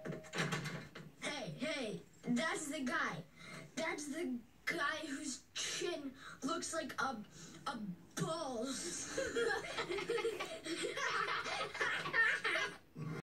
Hey, that's the guy. That's the guy whose chin looks like a bull.